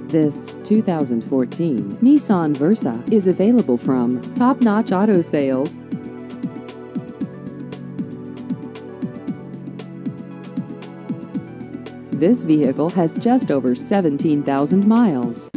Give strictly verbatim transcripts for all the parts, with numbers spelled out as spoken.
This two thousand fourteen Nissan Versa is available from Top Notch Auto Sales. This vehicle has just over seventeen thousand miles.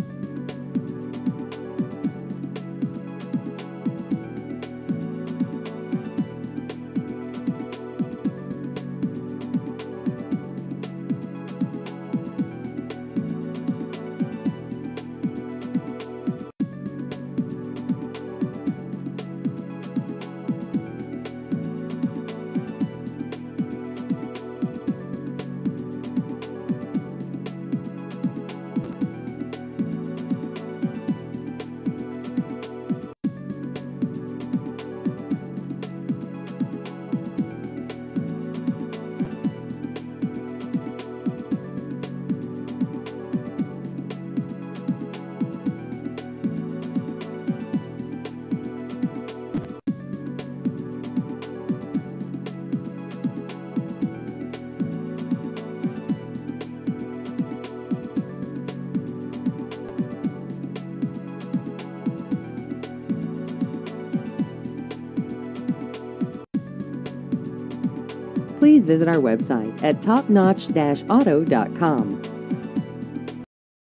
Please visit our website at top notch dash auto dot com.